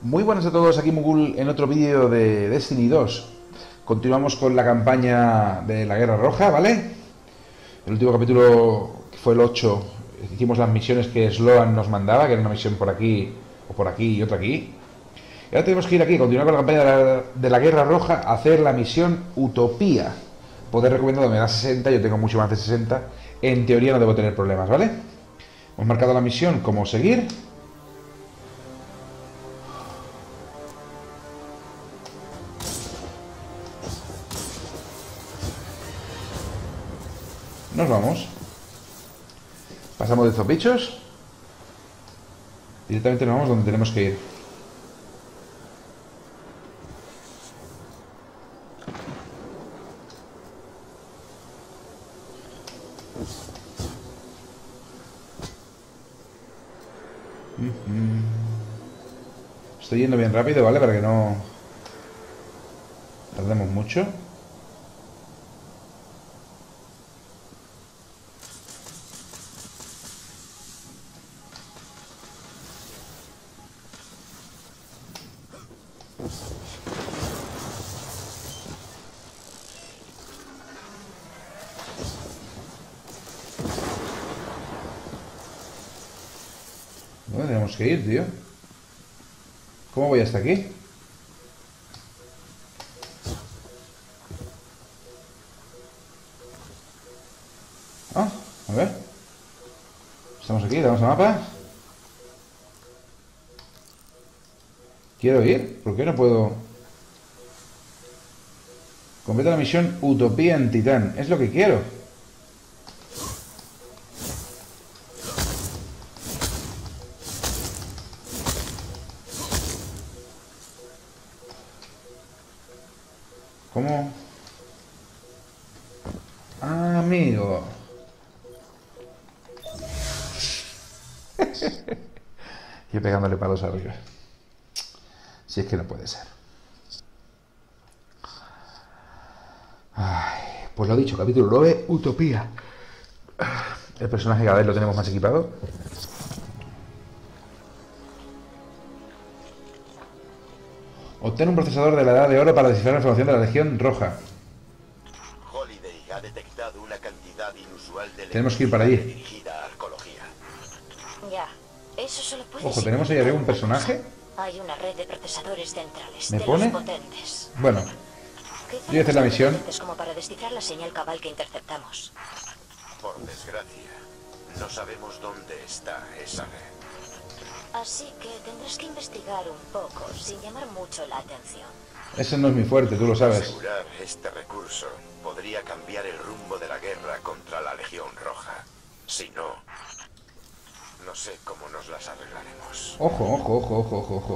Muy buenas a todos, aquí Mugul en otro vídeo de Destiny 2. Continuamos con la campaña de la Guerra Roja, ¿vale? El último capítulo, que fue el 8, hicimos las misiones que Sloan nos mandaba, que era una misión por aquí, o por aquí y otra aquí. Y ahora tenemos que ir aquí, continuar con la campaña de la Guerra Roja, a hacer la misión Utopía. Poder recomendado me da 60, yo tengo mucho más de 60. En teoría no debo tener problemas, ¿vale? Hemos marcado la misión como seguir. Nos vamos. Pasamos de estos bichos. Directamente nos vamos donde tenemos que ir. Estoy yendo bien rápido, ¿vale? Para que no tardemos mucho. ¿Dónde tenemos que ir, tío? ¿Cómo voy hasta aquí? Ah, a ver. Estamos aquí, damos a mapa. Quiero ir, ¿por qué no puedo? Completa la misión Utopía en Titán. Es lo que quiero. ¿Cómo? Ah, amigo. Y pegándole palos arriba. Si es que no puede ser. Ay, pues lo dicho, capítulo 9, Utopía. El personaje cada vez lo tenemos más equipado. Obtén un procesador de la Edad de Oro para descifrar la información de la Legión Roja. Holiday ha detectado una cantidad inusual de Tenemos que ir para allí. dirigida a arqueología. Ya, eso solo puede Ojo, ser tenemos ahí arriba un personaje. Hay una red de procesadores centrales, ¿Me de pone? los potentes. Bueno, Quizá voy a hacer la misión. Es como para descifrar la señal cabal que interceptamos. Por desgracia, no sabemos dónde está esa red. Así que tendrás que investigar un poco, sin llamar mucho la atención. Ese no es mi fuerte, tú lo sabes. Asegurar este recurso podría cambiar el rumbo de la guerra contra la Legión Roja. Si no, no sé cómo nos las arreglaremos. Ojo, ojo, ojo, ojo, ojo, ojo.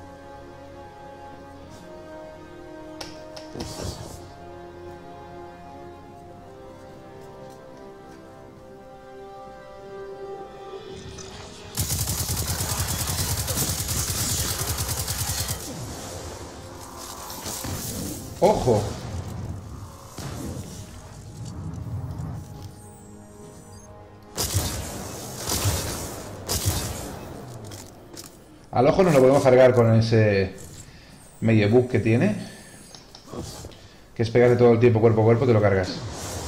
¡Ojo! Al ojo no lo podemos cargar con ese medio bug que tiene, que es pegarle todo el tiempo cuerpo a cuerpo, te lo cargas.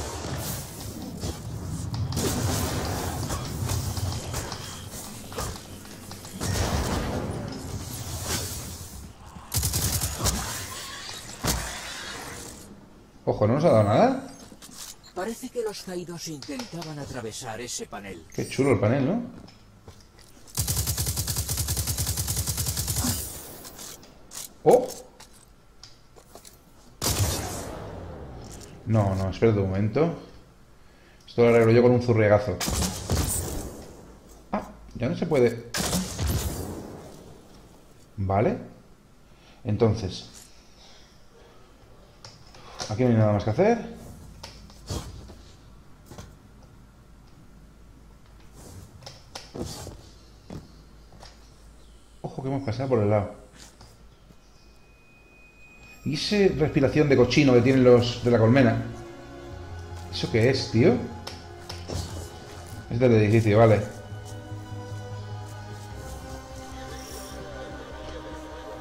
Ojo, ¿no nos ha dado nada? Parece que los caídos intentaban atravesar ese panel. Qué chulo el panel, ¿no? ¡Oh! No, no, espérate un momento. Esto lo arreglo yo con un zurriagazo. Ah, ya no se puede. Vale. Entonces, aquí no hay nada más que hacer. Ojo que hemos pasado por el lado. ¿Y esa respiración de cochino que tienen los de la colmena? ¿Eso qué es, tío? Es del edificio, vale.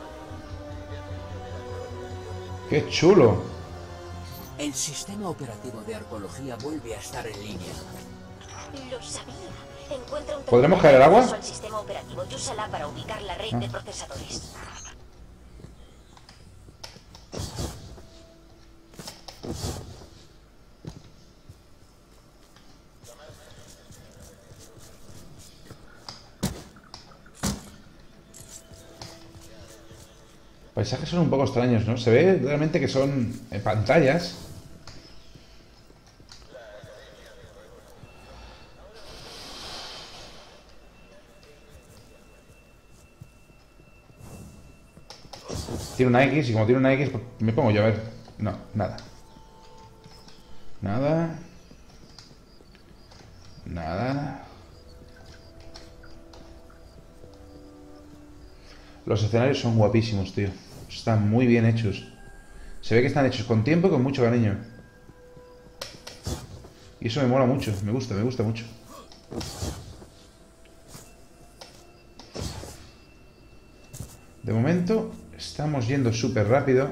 ¡Qué chulo! El sistema operativo de arqueología vuelve a estar en línea. Lo sabía. Encuentra un ¿Podremos terminal caer al de agua? acceso al sistema operativo y úsala para ubicar la red de procesadores. Paisajes son un poco extraños, ¿no? Se ve realmente que son pantallas. Tiene una X y como tiene una X pues me pongo yo a ver. No, nada. Nada. Nada. Los escenarios son guapísimos, tío. Están muy bien hechos. Se ve que están hechos con tiempo y con mucho cariño. Y eso me mola mucho. Me gusta mucho. De momento estamos yendo súper rápido.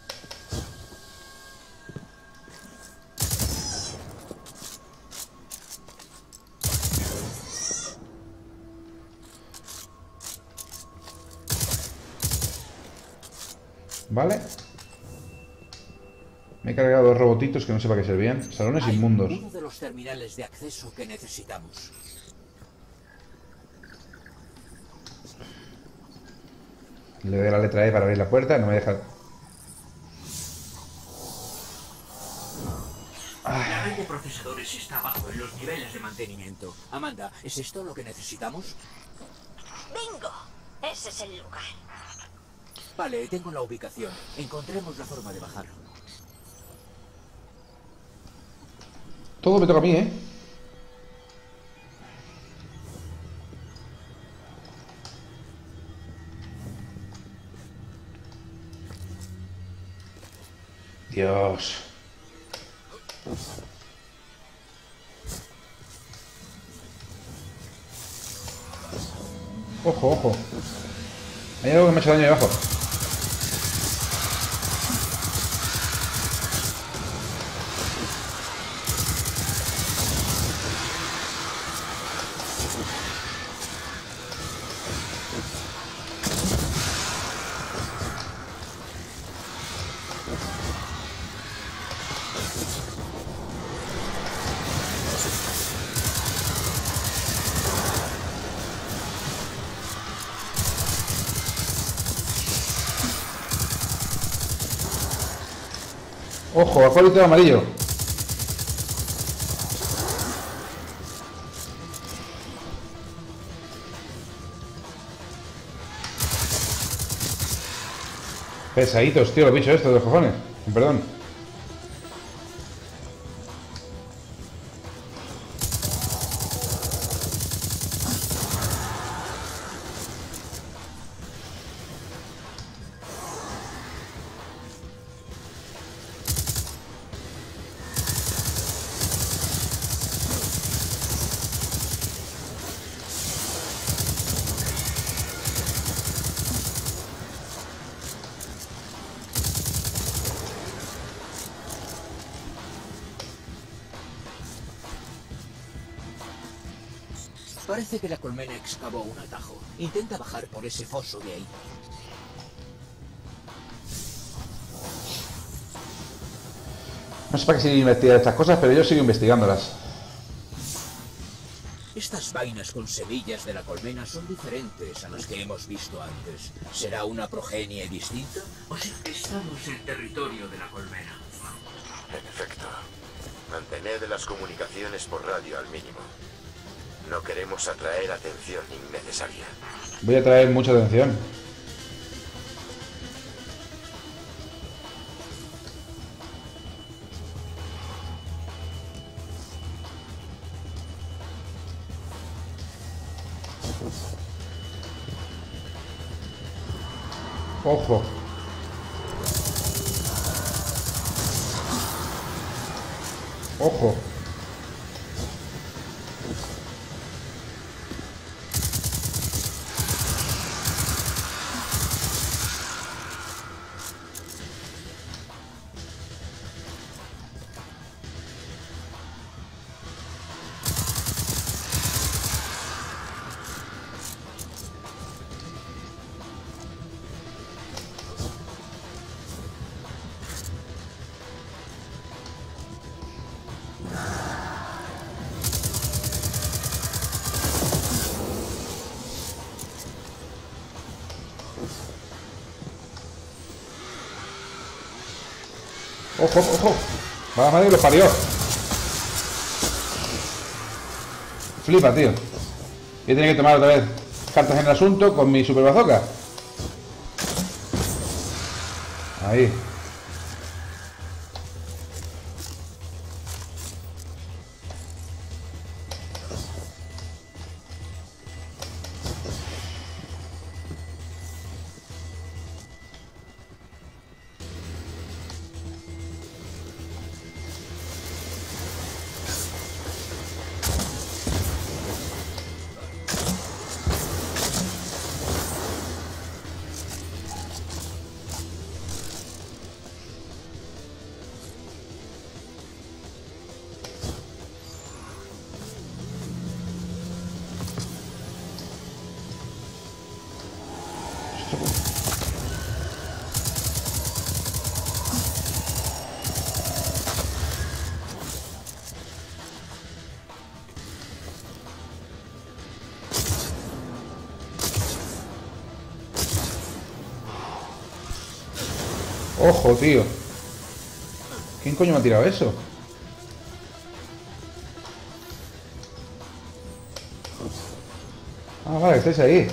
Vale. Me he cargado dos robotitos que no sé para qué servían. Salones Hay inmundos. uno de los terminales de acceso que necesitamos. Le doy la letra E para abrir la puerta. No me deja... La red de procesadores está abajo en los niveles de mantenimiento. Amanda, ¿es esto lo que necesitamos? ¡Bingo! Ese es el lugar. Vale, tengo la ubicación. Encontremos la forma de bajar. Todo me toca a mí, ¿eh? Dios. Ojo, ojo. Hay algo que me ha hecho daño ahí abajo. Ojo, acólito amarillo. Pesaditos, tío, los bichos estos de los cojones. Perdón. Parece que la colmena excavó un atajo. Intenta bajar por ese foso de ahí. No sé para qué sigue investigando estas cosas, pero yo sigo investigándolas. Estas vainas con semillas de la colmena son diferentes a las que hemos visto antes. ¿Será una progenie distinta? O sea, estamos en territorio de la colmena. En efecto. Mantened las comunicaciones por radio al mínimo. No queremos atraer atención innecesaria. Voy a traer mucha atención. Ojo. Ojo. ¡Ojo, ojo! ¡Va la madre que lo parió! Flipa, tío. Yo tenía que tomar otra vez cartas en el asunto con mi super bazooka. Ahí. Ojo, tío. ¿Quién coño me ha tirado eso? Ah, vale, estáis ahí.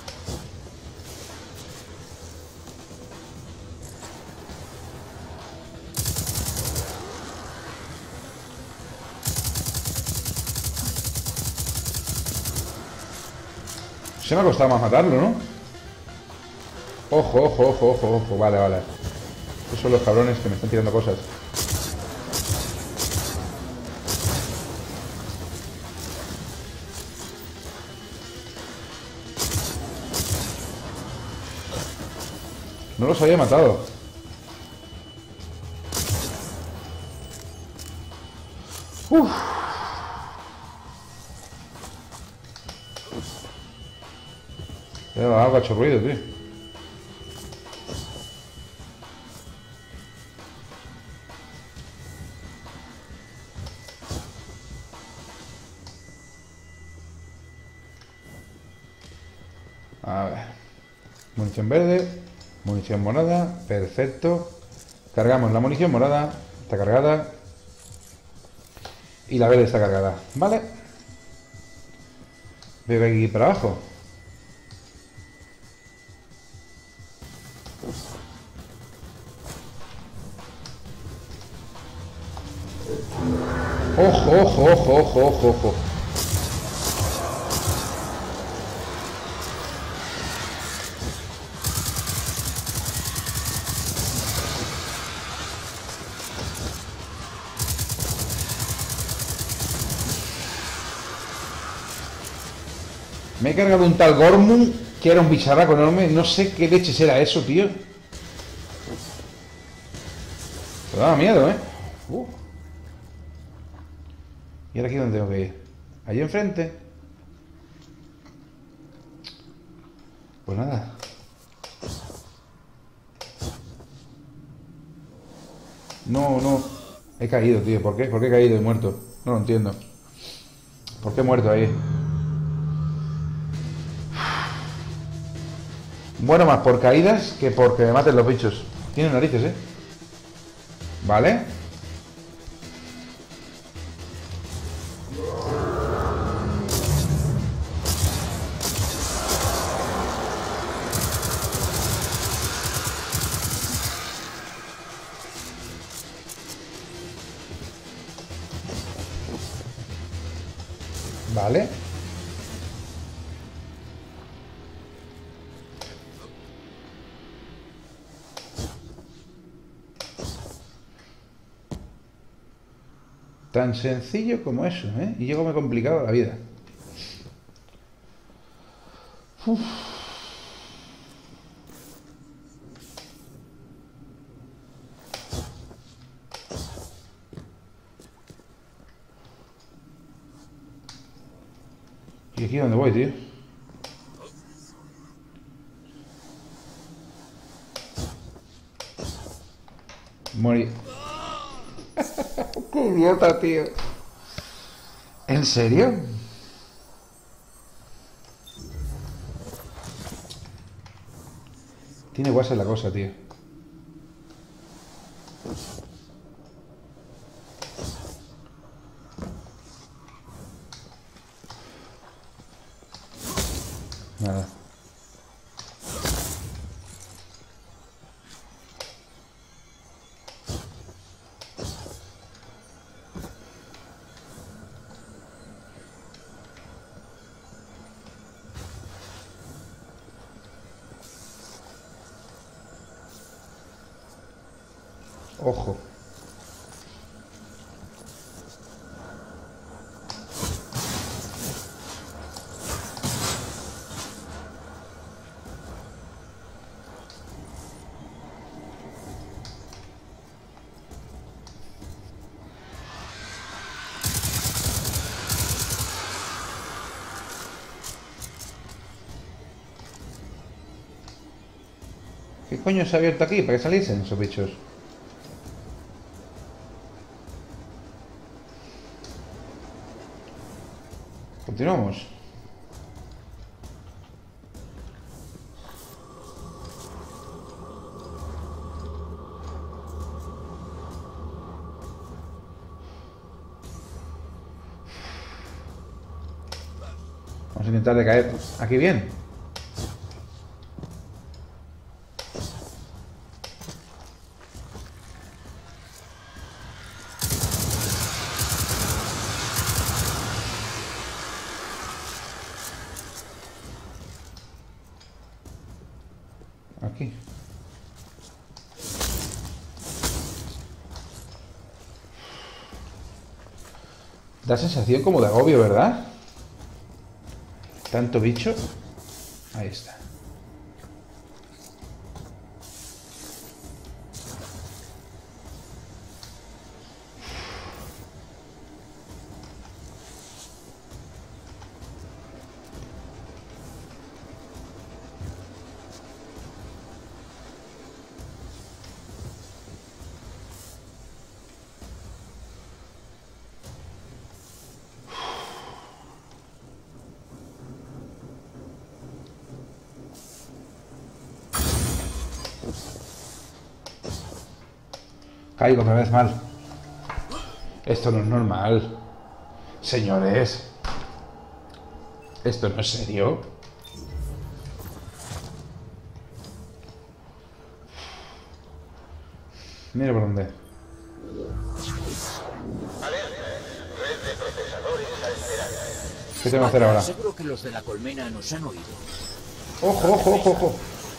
Se me ha costado más matarlo, ¿no? Ojo, ojo, ojo, ojo, ojo. Vale, vale. Estos son los cabrones que me están tirando cosas. No los había matado. Uf. Algo ha hecho ruido, tío. A ver. Munición verde. Munición morada. Perfecto. Cargamos la munición morada. Está cargada. Y la verde está cargada. Vale. Veo que hay que ir para abajo. Ojo, ojo, ojo, ojo, ojo, ojo. Me he cargado un tal Gormun, que era un bicharraco enorme. No sé qué leches era eso, tío. Pero daba miedo, ¿eh? ¿Y ahora aquí dónde tengo que ir? ¿Allí enfrente? Pues nada. No, no. He caído, tío. ¿Por qué? ¿Por qué he caído y muerto? No lo entiendo. ¿Por qué he muerto ahí? Bueno, más por caídas que porque me maten los bichos. Tienen narices, ¿eh? Vale. Vale. Tan sencillo como eso, ¿eh? Y luego me he complicado la vida. Uf. ¿Y aquí dónde voy, tío? Morí. ¡Qué idiota, tío! ¿En serio? Tiene guasa la cosa, tío. Ojo. ¿Qué coño se ha abierto aquí? ¿Para que saliesen esos bichos? Continuamos. Vamos a intentar de caer aquí bien. Aquí. Da sensación como de agobio, ¿verdad? Tanto bicho. Ahí está. Caigo otra vez mal. Esto no es normal. Señores. ¿Esto no es serio? Mira por dónde. ¿Qué tengo que hacer ahora? Seguro que los de la colmena nos han oído. Ojo, ojo, ojo, ojo.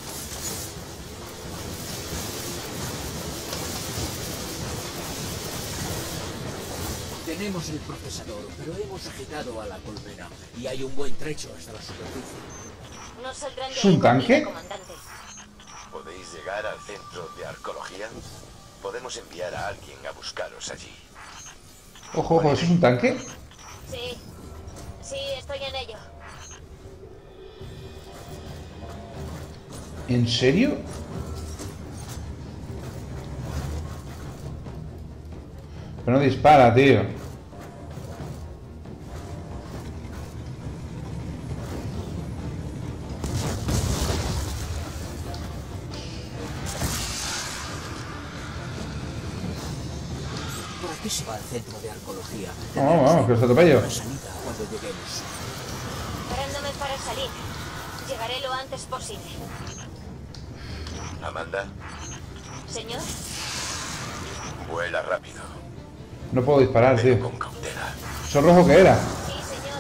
Tenemos el procesador, pero hemos agitado a la colmena y hay un buen trecho hasta la superficie. No saldrán de ¿Es un ahí con tanque? vida, comandante. ¿Podéis llegar al centro de arqueología? Podemos enviar a alguien a buscaros allí. Ojo, ojo, ¿eso es un tanque? Sí. Sí, estoy en ello. ¿En serio? Pero no dispara, tío. ¿Por aquí se va al centro de arqueología? Vamos, vamos, que os atropello. Una salida cuando lleguemos. Preparándome para salir. Llegaré lo antes posible. Amanda, Señor, vuela rápido, No puedo disparar, pero tío. con cautela. ¿Eso rojo que era? sí, señor.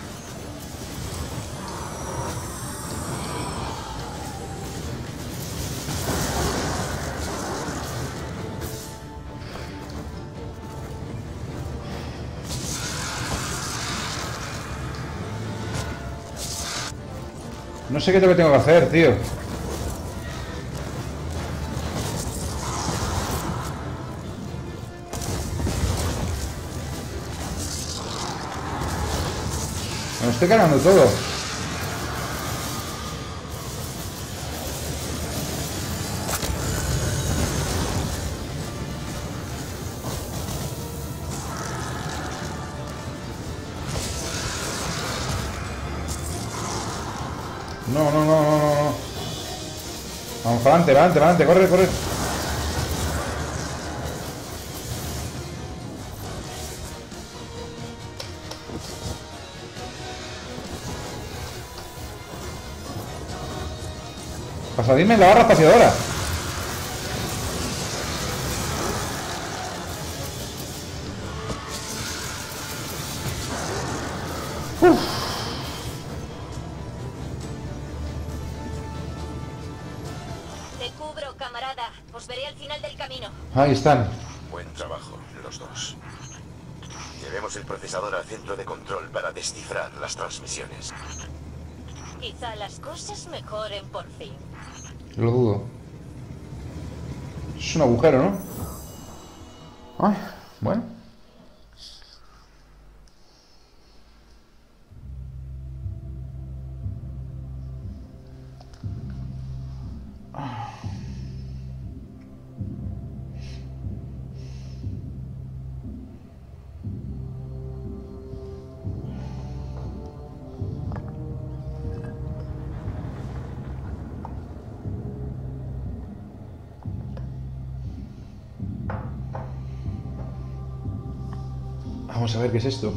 No sé qué es lo que tengo que hacer, tío. Me lo estoy cargando todo. No, no, no, no, no, no. Vamos para adelante, para adelante, para adelante, corre, corre. Pasadime la barra espaciadora. Te cubro, camarada. Os veré al final del camino. Ahí están. Buen trabajo, los dos. Llevemos el procesador al centro de control para descifrar las transmisiones. Quizá las cosas mejoren por fin. Lo dudo. Es un agujero, ¿no? Ay, bueno. Vamos a ver qué es esto.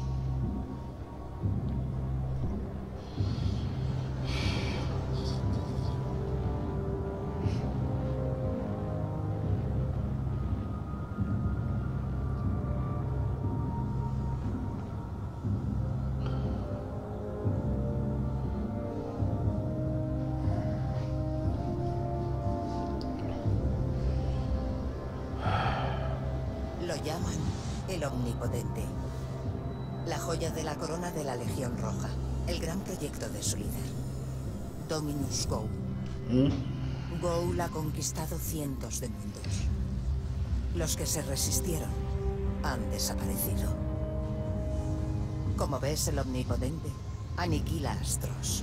Lo llaman el Omnipotente. La joya de la corona de la Legión Roja. El gran proyecto de su líder. Dominus Goa'uld. Goa'uld ha conquistado cientos de mundos. Los que se resistieron han desaparecido. Como ves, el Omnipotente aniquila astros.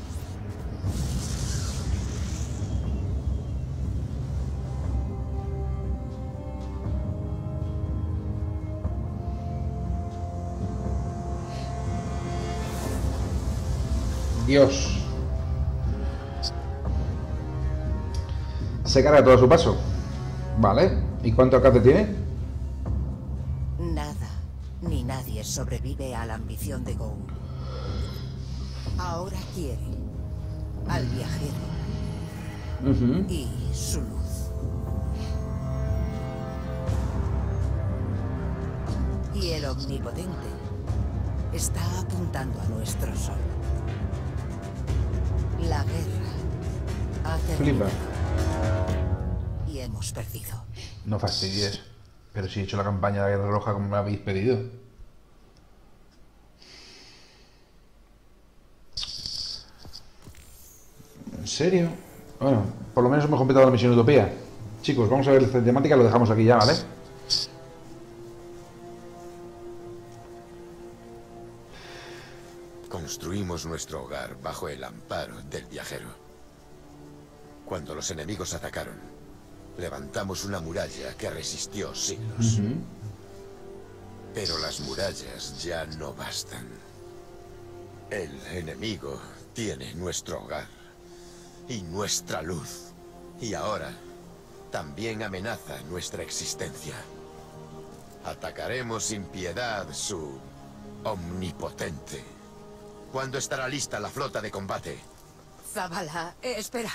Dios. Se carga todo a su paso. Vale. ¿Y cuánto alcance tiene? Nada ni nadie sobrevive a la ambición de Goa'uld. Ahora quiere al viajero y su luz. Y el Omnipotente está apuntando a nuestro sol. La guerra ha terminado. Flipa. Y hemos perdido. No fastidies. Pero si he hecho la campaña de la Guerra Roja como me habéis pedido. ¿En serio? Bueno, por lo menos hemos completado la misión Utopía. Chicos, vamos a ver esta temática, lo dejamos aquí ya, ¿vale? Construimos nuestro hogar bajo el amparo del viajero. Cuando los enemigos atacaron, levantamos una muralla que resistió siglos. Pero las murallas ya no bastan. El enemigo tiene nuestro hogar y nuestra luz. Y ahora también amenaza nuestra existencia. Atacaremos sin piedad su Omnipotente. ¿Cuándo estará lista la flota de combate? Zavala, espera.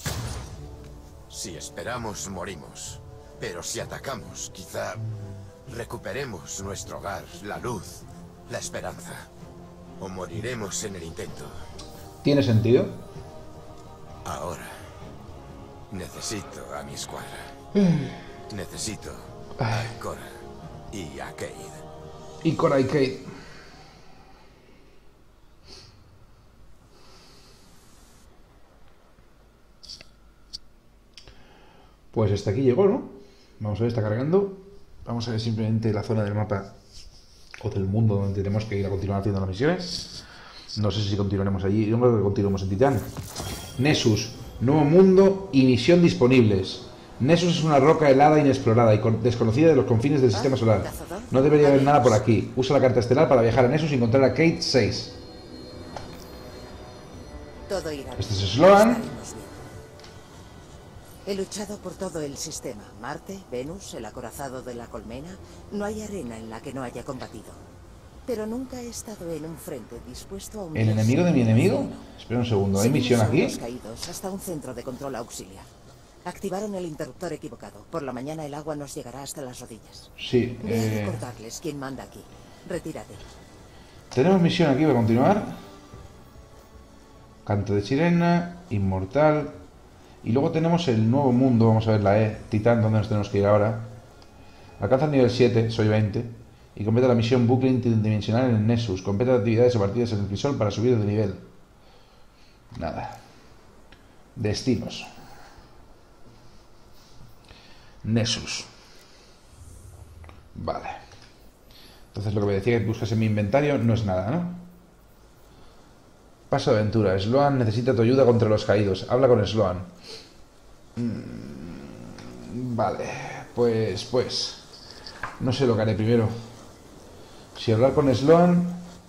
Si esperamos, morimos. Pero si atacamos, quizá recuperemos nuestro hogar, la luz, la esperanza. O moriremos en el intento. ¿Tiene sentido? Ahora, necesito a mi escuadra. Necesito a Cora y a Cayde. Y Cora y Cayde. Pues hasta aquí llegó, ¿no? Vamos a ver, está cargando. Vamos a ver simplemente la zona del mapa o del mundo donde tenemos que ir a continuar haciendo las misiones. No sé si continuaremos allí. Yo creo que continuemos en Titán. Nessus, nuevo mundo y misión disponibles. Nessus es una roca helada inexplorada y desconocida de los confines del sistema solar. No debería haber nada por aquí. Usa la carta estelar para viajar a Nessus y encontrar a Cayde 6. Todo irá bien. Este es Sloan. Estaremos bien. He luchado por todo el sistema. Marte, Venus, el acorazado de la colmena. No hay arena en la que no haya combatido. Pero nunca he estado en un frente dispuesto a un... ¿El enemigo de mi enemigo? Espera un segundo, ¿hay misión aquí? Seguimos caídos hasta un centro de control auxiliar. Activaron el interruptor equivocado. Por la mañana el agua nos llegará hasta las rodillas. Sí, Ve a recordarles quién manda aquí. Retírate. tenemos misión aquí para continuar. Canto de sirena, inmortal. Y luego tenemos el nuevo mundo, vamos a ver la Titán, donde nos tenemos que ir ahora. Alcanza el nivel 7, soy 20, y completa la misión bucle interdimensional en el Nexus. Completa actividades o partidas en el crisol para subir de nivel. Nada. Destinos. Nexus. Vale. Entonces lo que me decía que buscas en mi inventario no es nada, ¿no? Paso de aventura. Sloan necesita tu ayuda contra los caídos. Habla con Sloan. Vale. Pues. No sé lo que haré primero. Si hablar con Sloan.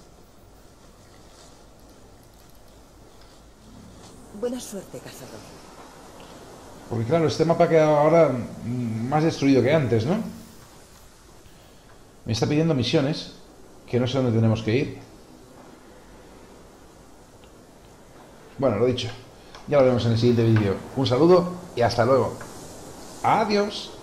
Buena suerte, cazador. Porque claro, este mapa ha quedado ahora más destruido que antes, ¿no? Me está pidiendo misiones, que no sé dónde tenemos que ir. Bueno, lo dicho. Ya lo veremos en el siguiente vídeo. Un saludo y hasta luego. Adiós.